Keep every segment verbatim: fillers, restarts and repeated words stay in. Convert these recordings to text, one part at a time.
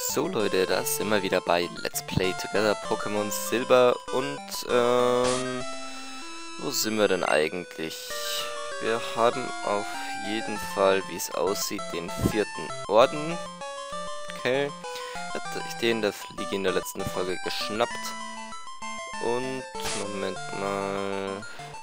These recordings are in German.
So Leute, da sind wir wieder bei Let's Play Together Pokémon Silber und ähm, wo sind wir denn eigentlich? Wir haben auf jeden Fall, wie es aussieht, den vierten Orden. Okay, hatte ich den der Fliege in der letzten Folge geschnappt. Und, Moment mal...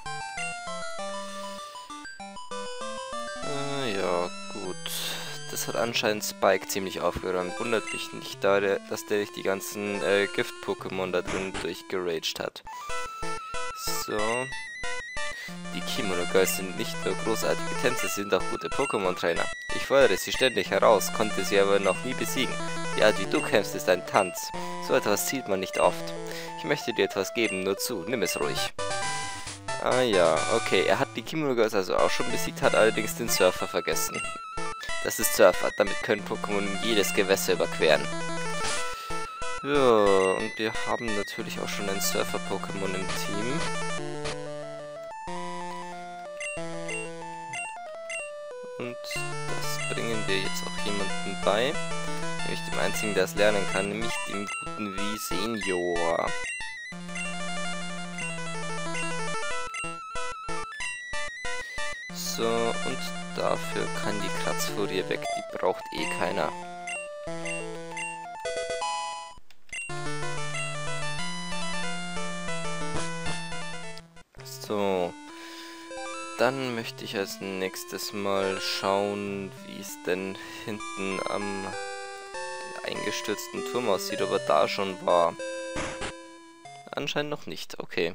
Äh, ja, gut. Das hat anscheinend Spike ziemlich aufgeräumt. Wundert mich nicht, da der, dass der die ganzen äh, Gift-Pokémon da drin durchgeraged hat. So. Die Kimono Girls sind nicht nur großartige Tänzer, sie sind auch gute Pokémon-Trainer. Ich fordere sie ständig heraus, konnte sie aber noch nie besiegen. Die Art, wie du kämpfst, ist ein Tanz. So etwas sieht man nicht oft. Ich möchte dir etwas geben, nur zu, nimm es ruhig. Ah ja, okay, er hat die Kimono Girls also auch schon besiegt, hat allerdings den Surfer vergessen. Das ist Surfer, damit können Pokémon jedes Gewässer überqueren. Ja, und wir haben natürlich auch schon ein Surfer-Pokémon im Team. Und das bringen wir jetzt auch jemandem bei. Nämlich dem einzigen, der es lernen kann, nämlich dem guten Visenior. So, und dafür kann die Kratzfurie weg, die braucht eh keiner. So, dann möchte ich als nächstes mal schauen, wie es denn hinten am eingestürzten Turm aussieht, ob er da schon war. Anscheinend noch nicht, okay.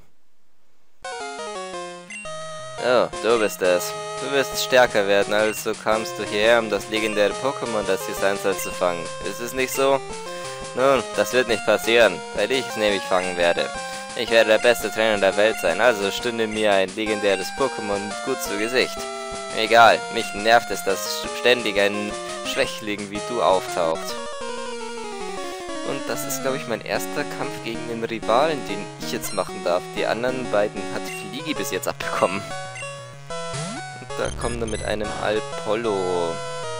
Oh, du bist es. Du wirst stärker werden, also kamst du hierher, um das legendäre Pokémon, das hier sein soll, zu fangen. Ist es nicht so? Nun, das wird nicht passieren, weil ich es nämlich fangen werde. Ich werde der beste Trainer der Welt sein, also stünde mir ein legendäres Pokémon gut zu Gesicht. Egal, mich nervt es, dass ständig ein Schwächling wie du auftaucht. Und das ist, glaube ich, mein erster Kampf gegen den Rivalen, den ich jetzt machen darf. Die anderen beiden hat Fliegi bis jetzt abbekommen. Da kommen wir mit einem Alpollo.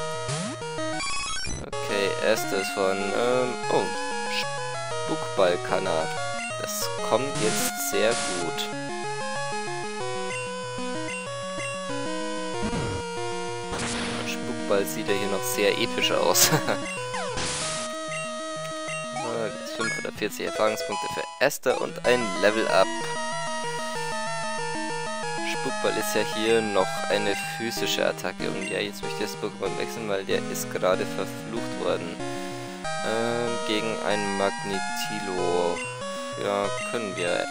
Okay, erstes von, ähm, oh, Spuckball kann er. Das kommt jetzt sehr gut. Spuckball sieht ja hier noch sehr episch aus. fünfhundertvierzig Erfahrungspunkte für Esther und ein Level Up. Spuckball ist ja hier noch eine physische Attacke. Und ja, jetzt möchte ich das Pokémon wechseln, weil der ist gerade verflucht worden. Ähm, gegen ein Magnetilo. Ja, können wir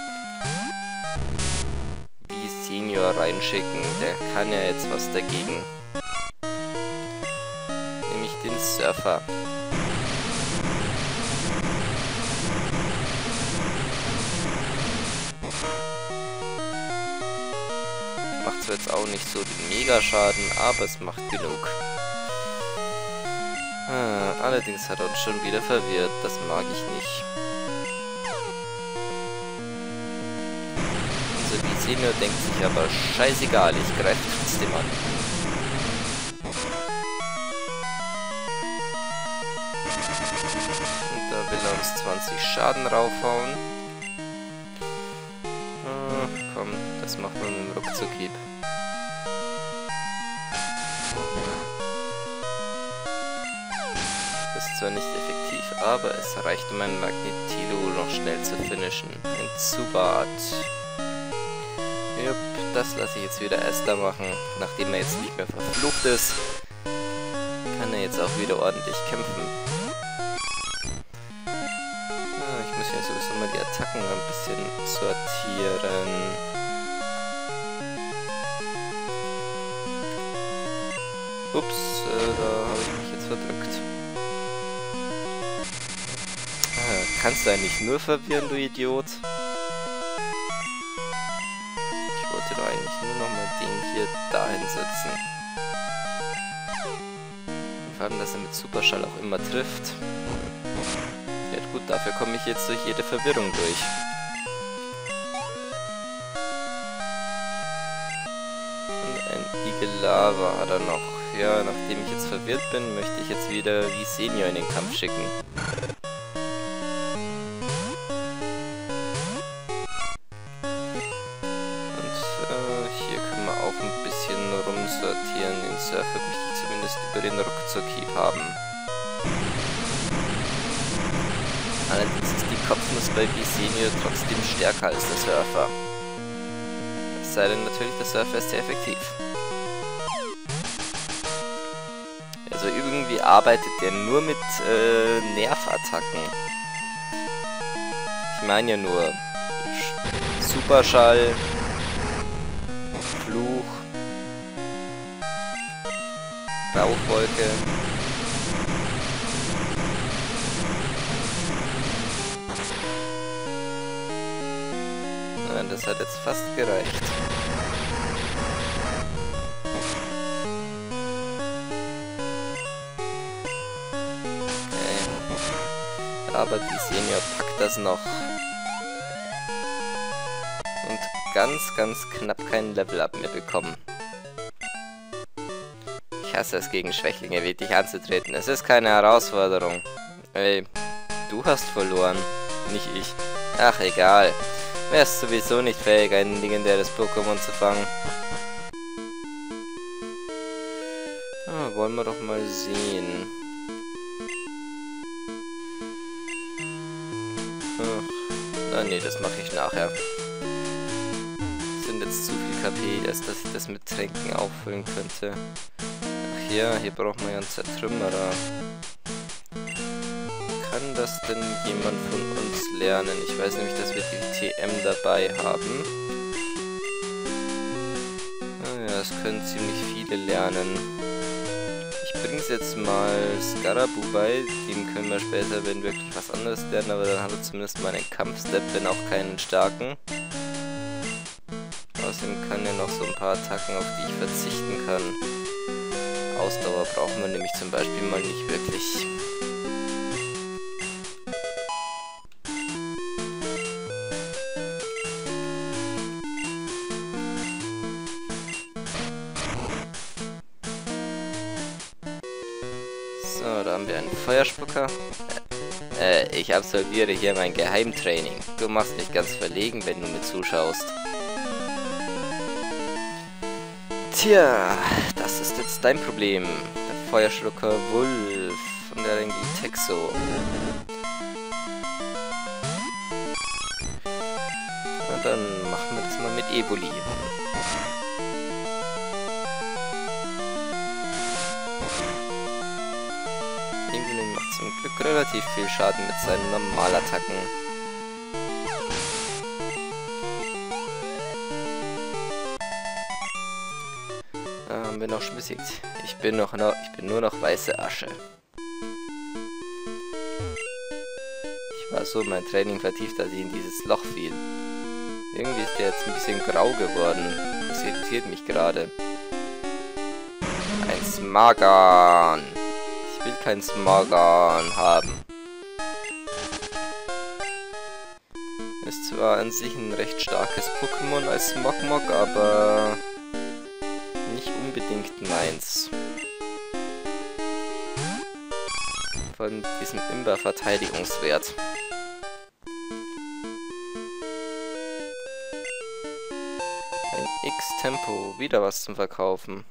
Visenior reinschicken. Der kann ja jetzt was dagegen. Nämlich den Surfer. Macht zwar jetzt auch nicht so den Megaschaden, aber es macht genug. Ah, allerdings hat er uns schon wieder verwirrt, das mag ich nicht. Unser Visenior denkt sich aber, scheißegal, ich greife trotzdem an. Und da will er uns zwanzig Schaden raufhauen. Ah, komm, das macht man mit dem Ruckzuckhieb. Ist zwar nicht effektiv, aber es reicht, um ein Magnetilo noch schnell zu finishen. Ein Zubat. Jupp, das lasse ich jetzt wieder Esther machen. Nachdem er jetzt nicht mehr verflucht ist, kann er jetzt auch wieder ordentlich kämpfen. Ah, ich muss ja sowieso mal die Attacken ein bisschen sortieren. Ups, äh, da habe ich mich jetzt verdrückt. Kannst du eigentlich nur verwirren, du Idiot? Ich wollte doch eigentlich nur nochmal den hier dahin setzen. Und vor allem, dass er mit Superschall auch immer trifft. Ja gut, dafür komme ich jetzt durch jede Verwirrung durch. Und ein Igelava hat er noch. Ja, nachdem ich jetzt verwirrt bin, möchte ich jetzt wieder Visenior in den Kampf schicken. Auch ein bisschen rumsortieren. Den Surfer möchte ich zumindest über den Ruckzuck-Hieb haben. Allerdings ist die Kopfnuss bei Bisenior trotzdem stärker als der Surfer. Es sei denn natürlich, der Surfer ist sehr effektiv. Also irgendwie arbeitet der nur mit äh, Nervattacken. Ich meine ja nur Superschall, Fluch, Rauchwolke. Na, das hat jetzt fast gereicht. Okay. Aber Bisenior packt das noch. Und ganz, ganz knapp kein Level-Up mehr bekommen. Ich hasse es, gegen Schwächlinge wie dich anzutreten. Es ist keine Herausforderung. Ey, du hast verloren, nicht ich. Ach, egal. Wärst sowieso nicht fähig, ein legendäres Pokémon zu fangen. Ah, wollen wir doch mal sehen. Ach, ah, nee, das mache ich nachher. Sind jetzt zu viel K P, als dass ich das mit Tränken auffüllen könnte. Ach ja, hier braucht man ja einen Zertrümmerer. Kann das denn jemand von uns lernen? Ich weiß nämlich, dass wir die T M dabei haben. Ah ja, das können ziemlich viele lernen. Ich bring's jetzt mal Skarabu bei. Dem können wir später, wenn wirklich was anderes lernen, aber dann hat er zumindest mal einen Kampfstep, wenn auch keinen starken. Außerdem kann er noch so ein paar Attacken, auf die ich verzichten kann. Ausdauer brauchen wir nämlich zum Beispiel mal nicht wirklich. So, da haben wir einen Feuerspucker. Äh, ich absolviere hier mein Geheimtraining. Du machst mich ganz verlegen, wenn du mir zuschaust. Tja, das ist jetzt dein Problem. Der Feuerschlucker Wulf von der Rengitexo. Na dann machen wir das mal mit Eboli. Eboli macht zum Glück relativ viel Schaden mit seinen Normalattacken. Da haben wir noch schon besiegt. Ich bin noch, noch ich bin nur noch weiße Asche. Ich war so in mein Training vertieft, als ich in dieses Loch fiel. Irgendwie ist der jetzt ein bisschen grau geworden. Das irritiert mich gerade. Ein Smargan. Ich will kein Smargan haben. Ist zwar an sich ein recht starkes Pokémon als Smogmog, aber nicht unbedingt meins. Von diesem Imber-Verteidigungswert. Ein X-Tempo, wieder was zum Verkaufen.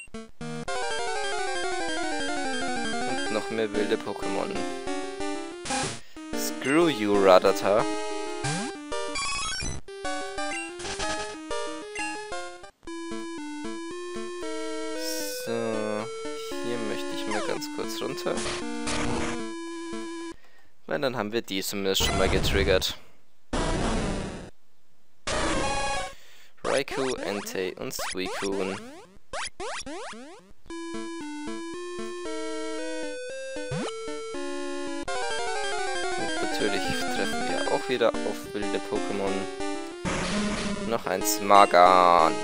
Und noch mehr wilde Pokémon. Screw you, Rattata. So, hier möchte ich mal ganz kurz runter. Weil dann haben wir die zumindest schon mal getriggert. Raikou, Entei und Suicune. Und natürlich treffen wir auch wieder auf wilde Pokémon. Noch ein Smargan.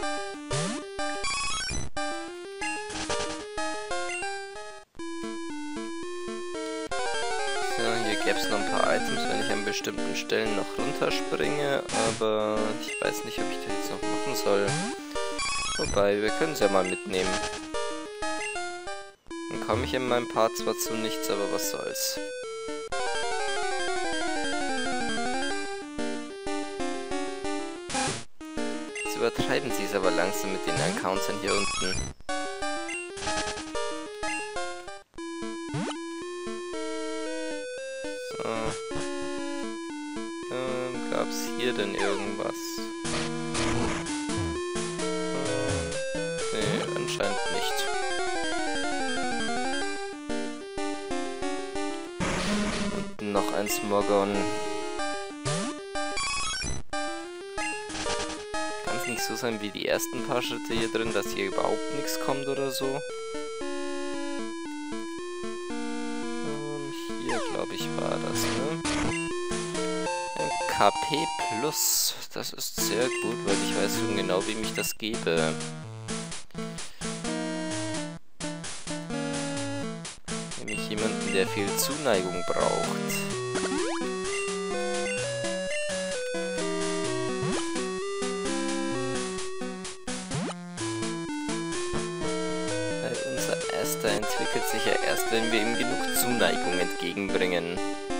Gäbe es noch ein paar Items, wenn ich an bestimmten Stellen noch runterspringe, aber ich weiß nicht, ob ich das jetzt noch machen soll. Wobei, wir können es ja mal mitnehmen. Dann komme ich in meinem Part zwar zu nichts, aber was soll's. Jetzt übertreiben sie es aber langsam mit den Encountern hier unten. So. Ähm, gab's hier denn irgendwas? Nee, anscheinend nicht. Und noch ein Smogon. Kann es nicht so sein wie die ersten paar Schritte hier drin, dass hier überhaupt nichts kommt oder so? Ähm, hier glaube ich war das, ne? Ein K P Plus. Das ist sehr gut, weil ich weiß schon genau, wem ich das gebe. Nämlich jemanden, der viel Zuneigung braucht. Weil unser Erster entwickelt sich ja erst, wenn wir ihm genug Zuneigung entgegenbringen.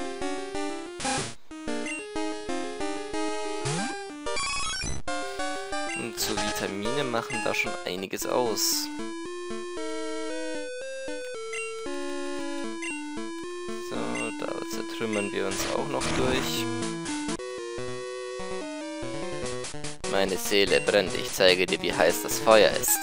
Und so Vitamine machen da schon einiges aus. So, da zertrümmern wir uns auch noch durch. Meine Seele brennt, ich zeige dir, wie heiß das Feuer ist.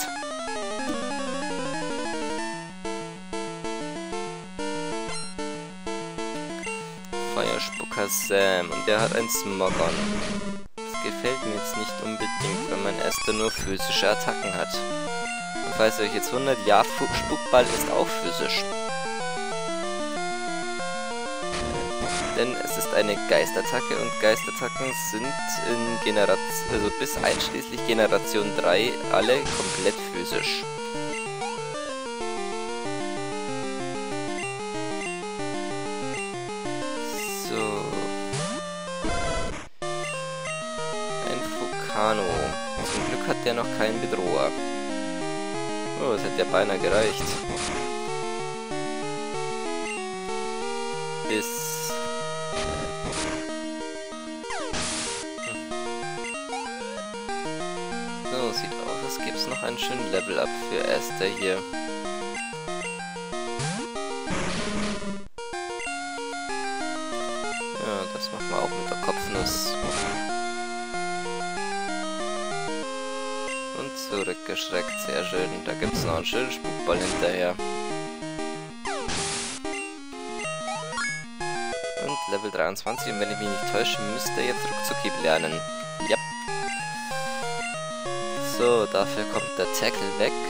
Feuerspucker Sam, und der hat ein Smogon. Das gefällt mir jetzt nicht unbedingt, weil mein Erster nur physische Attacken hat. Und falls ihr euch jetzt wundert, ja, Spuckball ist auch physisch. Denn es ist eine Geistattacke und Geistattacken sind in Generation, also bis einschließlich Generation drei alle komplett physisch. So. Ein Fukano. Zum Glück hat der noch keinen Bedroher. Oh, das hätte ja beinahe gereicht. Bis... So, sieht aus, als gäbe es noch einen schönen Level-Up für Esther hier. Ja, das machen wir auch mit der Kopfnuss. Und zurückgeschreckt, sehr schön. Da gibt es noch einen schönen Spukball hinterher. Und Level dreiundzwanzig, und wenn ich mich nicht täusche, müsste er jetzt Ruckzuckhieb lernen. Ja. So, dafür kommt der Tackle weg.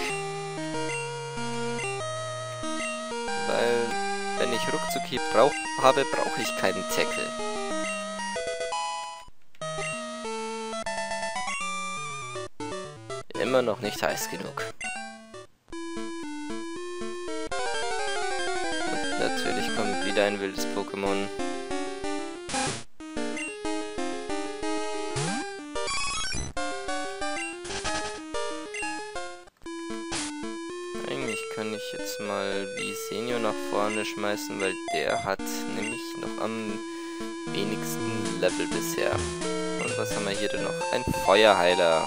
Weil, wenn ich Ruckzuckhieb brauch, habe, brauche ich keinen Tackle. Immer noch nicht heiß genug. Und natürlich kommt wieder ein wildes Pokémon. Eigentlich kann ich jetzt mal Visenio nach vorne schmeißen, weil der hat nämlich noch am wenigsten Level bisher. Und was haben wir hier denn noch? Ein Feuerheiler.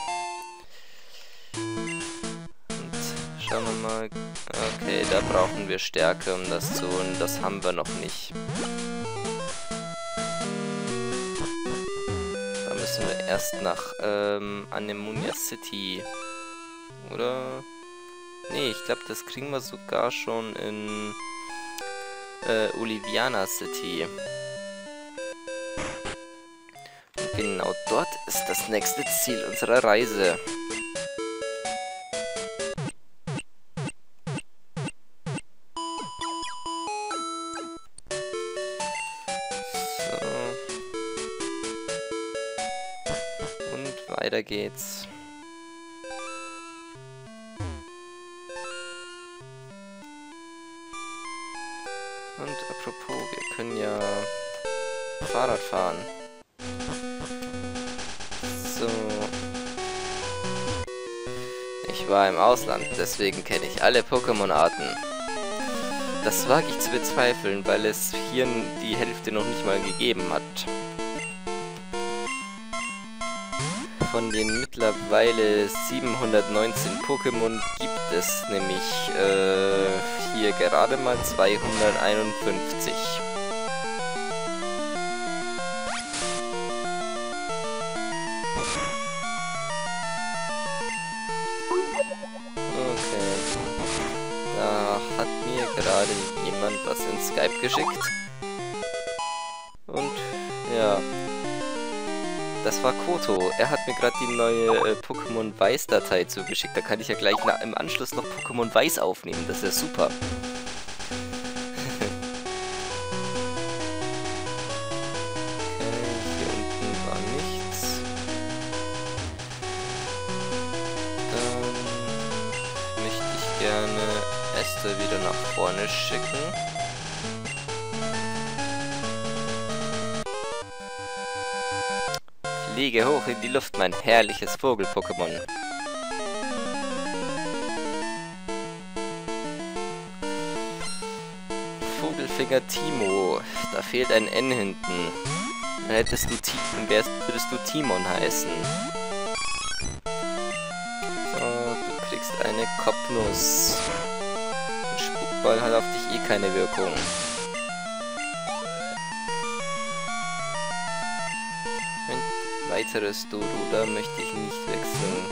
Und schauen wir mal. Okay, da brauchen wir Stärke, um das zu holen. Das haben wir noch nicht. Da müssen wir erst nach ähm, Anemonia City. Oder... Nee, ich glaube, das kriegen wir sogar schon in äh, Oliviana City. Und genau dort ist das nächste Ziel unserer Reise. So. Und weiter geht's. Und apropos, wir können ja Fahrrad fahren. So. Ich war im Ausland, deswegen kenne ich alle Pokémon-Arten. Das wage ich zu bezweifeln, weil es hier die Hälfte noch nicht mal gegeben hat. Von den mittlerweile siebenhundertneunzehn Pokémon gibt es nämlich äh, hier gerade mal zweihunderteinundfünfzig. Okay. Da hat mir gerade jemand was in Skype geschickt. Und ja. Das war Koto. Er hat mir gerade die neue äh, Pokémon Weiß-Datei zugeschickt. Da kann ich ja gleich im Anschluss noch Pokémon Weiß aufnehmen. Das ist ja super. Okay, hier unten war nichts. Dann möchte ich gerne Esther wieder nach vorne schicken. Fliege hoch in die Luft, mein herrliches Vogel-Pokémon. Vogelfinger Timo. Da fehlt ein N hinten. Dann hättest du Timon, wärst, würdest du Timon heißen. So, du kriegst eine Kopfnuss. Ein Spuckball hat auf dich eh keine Wirkung. Weiteres Dodo, da möchte ich nicht wechseln.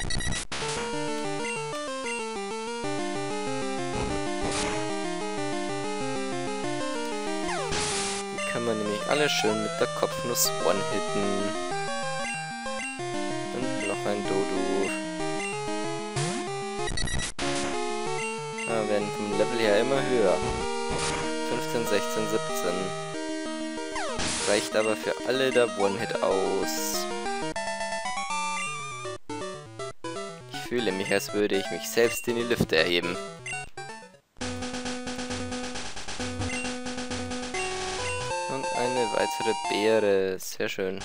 Die kann man nämlich alle schön mit der Kopfnuss one-hitten. Und noch ein Dodo. Ah, wir werden vom Level her immer höher. fünfzehn, sechzehn, siebzehn. Reicht aber für alle der One-Hit aus. Ich fühle mich, als würde ich mich selbst in die Lüfte erheben. Und eine weitere Beere. Sehr schön.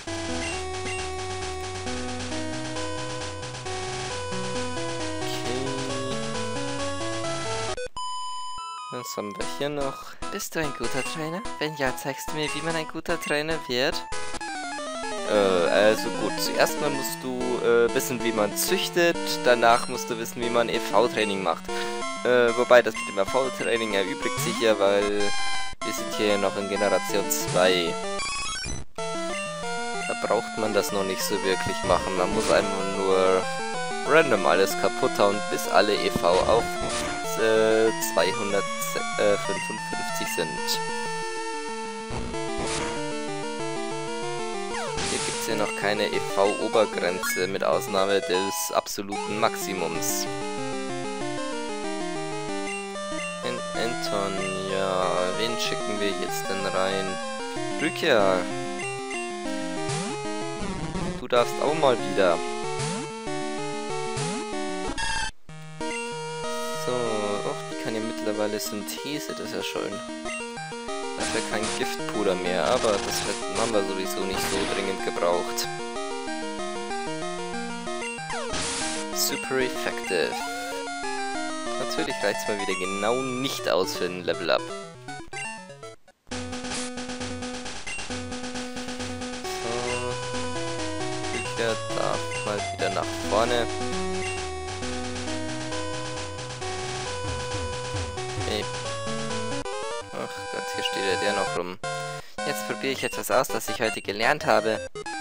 Was haben wir hier noch? Bist du ein guter Trainer? Wenn ja, zeigst du mir, wie man ein guter Trainer wird? Äh, also gut. Zuerst mal musst du äh, wissen, wie man züchtet. Danach musst du wissen, wie man E V-Training macht. Äh, wobei das mit dem E V-Training erübrigt sich ja, weil wir sind hier ja noch in Generation zwei. Da braucht man das noch nicht so wirklich machen. Man muss einfach nur random alles kaputt hauen, bis alle E V auf äh, zweihundertfünfundfünfzig sind. Hier gibt es ja noch keine E V-Obergrenze, mit Ausnahme des absoluten Maximums. In Anton, ja, wen schicken wir jetzt denn rein? Rückkehr. Du darfst auch mal wieder. So, och, die kann ja mittlerweile Synthese, das ist ja schön. Dafür kein Giftpuder mehr, aber das haben wir sowieso nicht so dringend gebraucht. Super effective. Natürlich reicht es mal wieder genau nicht aus für ein Level-Up. So, Rückkehr darf mal wieder nach vorne. Ach Gott, hier steht ja der noch rum. Jetzt probiere ich etwas aus, das ich heute gelernt habe.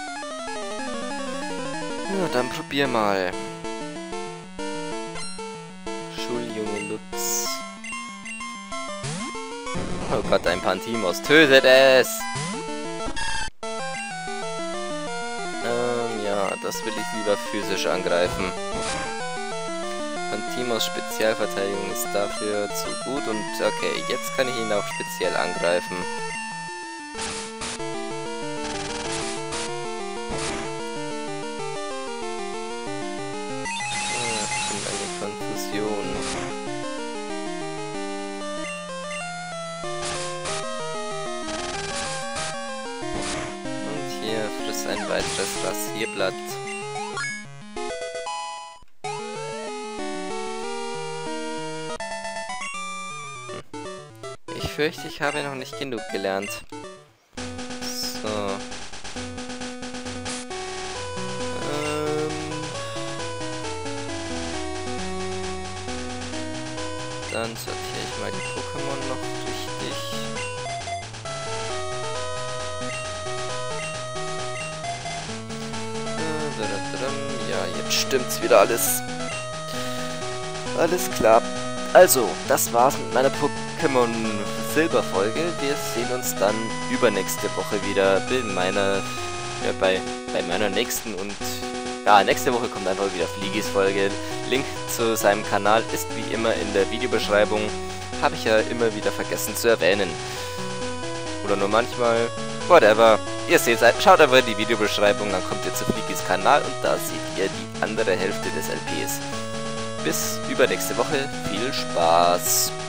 Ja, dann probier mal. Schuljunge Lutz. Oh Gott, ein Pantimos. Tötet es! Ähm, ja, das will ich lieber physisch angreifen. Pantimos Spezialverteidigung ist dafür zu gut und okay, jetzt kann ich ihn auch speziell angreifen. Ah, schon eine Konfusion. Und hier frisst ein weiteres Rasierblatt. fürchte, ich habe noch nicht genug gelernt. So. Ähm. Dann sortiere ich mal die Pokémon noch richtig. Ja, jetzt stimmt's wieder alles. Alles klar. Also, das war's mit meiner Pokémon Silber-Folge. Wir sehen uns dann übernächste Woche wieder bei meiner, ja, bei, bei meiner nächsten und ja, nächste Woche kommt einfach wieder Fligis Folge. Link zu seinem Kanal ist wie immer in der Videobeschreibung. Habe ich ja immer wieder vergessen zu erwähnen. Oder nur manchmal. Whatever. Ihr seht, schaut aber in die Videobeschreibung, dann kommt ihr zu Fligis Kanal und da seht ihr die andere Hälfte des L Ps. Bis übernächste Woche. Viel Spaß!